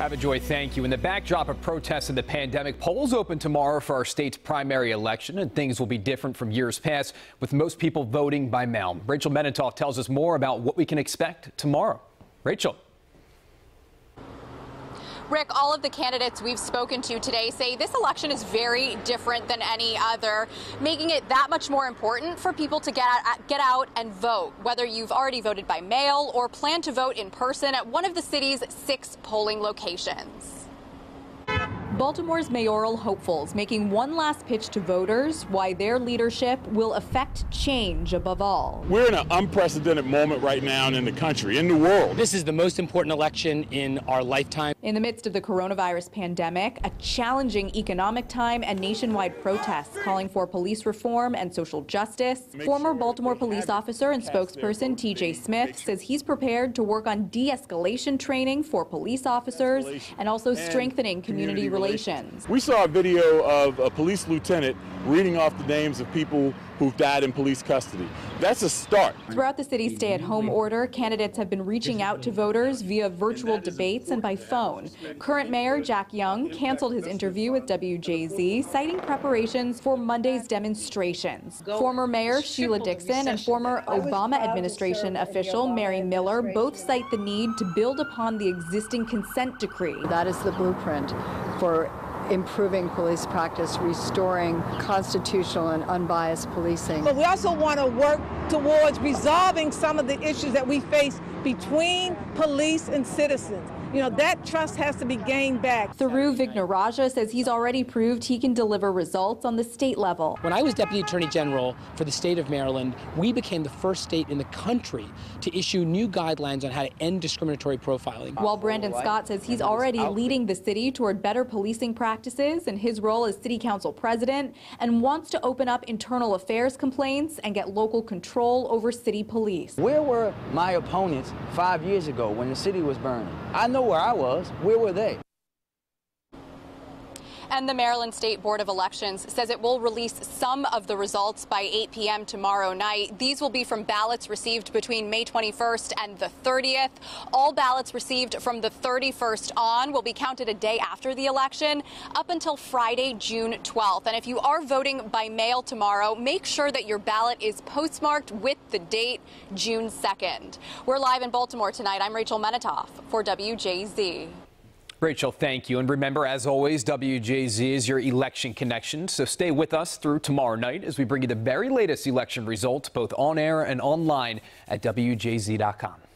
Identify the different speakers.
Speaker 1: Avajoy, thank you. In the backdrop of protests and the pandemic, polls open tomorrow for our state's primary election, and things will be different from years past, with most people voting by mail. Rachel Menitoff tells us more about what we can expect tomorrow. Rachel.
Speaker 2: Rick, all of the candidates we've spoken to today say this election is very different than any other, making it that much more important for people to get out and vote, whether you've already voted by mail or plan to vote in person at one of the city's 6 polling locations. Baltimore's mayoral hopefuls making one last pitch to voters why their leadership will affect change above all.
Speaker 3: We're in an unprecedented moment right now in the country, in the world.
Speaker 4: This is the most important election in our lifetime.
Speaker 2: In the midst of the coronavirus pandemic, a challenging economic time and nationwide protests calling for police reform and social justice. Former Baltimore police officer and spokesperson TJ Smith says he's prepared to work on de-escalation training for police officers and also strengthening community relations.
Speaker 3: We saw a video of a police lieutenant reading off the names of people who've died in police custody. That's a start.
Speaker 2: Throughout the city's stay-at-home order, candidates have been reaching out to voters via virtual debates and by phone. Current Mayor Jack Young canceled his interview with WJZ, citing preparations for Monday's demonstrations. Former Mayor Sheila Dixon and former Obama administration official Mary Miller both cite the need to build upon the existing consent decree.
Speaker 5: That is the blueprint for improving police practice, restoring constitutional and unbiased policing.
Speaker 6: But we also want to work towards resolving some of the issues that we face between police and citizens. You know, that trust has to be gained back.
Speaker 2: Thiru Vignarajah says he's already proved he can deliver results on the state level.
Speaker 4: When I was Deputy Attorney General for the state of Maryland, we became the first state in the country to issue new guidelines on how to end discriminatory profiling.
Speaker 2: While Brandon Scott says he's already leading the city toward better policing practices in his role as city council president and wants to open up internal affairs complaints and get local control over city police.
Speaker 7: Where were my opponents 5 years ago when the city was burning? I know where I was. Where were they?
Speaker 2: And the Maryland State Board of Elections says it will release some of the results by 8 p.m. tomorrow night. These will be from ballots received between May 21st and the 30th. All ballots received from the 31st on will be counted a day after the election up until Friday, June 12th. And if you are voting by mail tomorrow, make sure that your ballot is postmarked with the date June 2nd. We're live in Baltimore tonight. I'm Rachel Menitoff for WJZ.
Speaker 1: Rachel, thank you. And remember, as always, WJZ is your election connection. So stay with us through tomorrow night as we bring you the very latest election results, both on air and online at WJZ.com.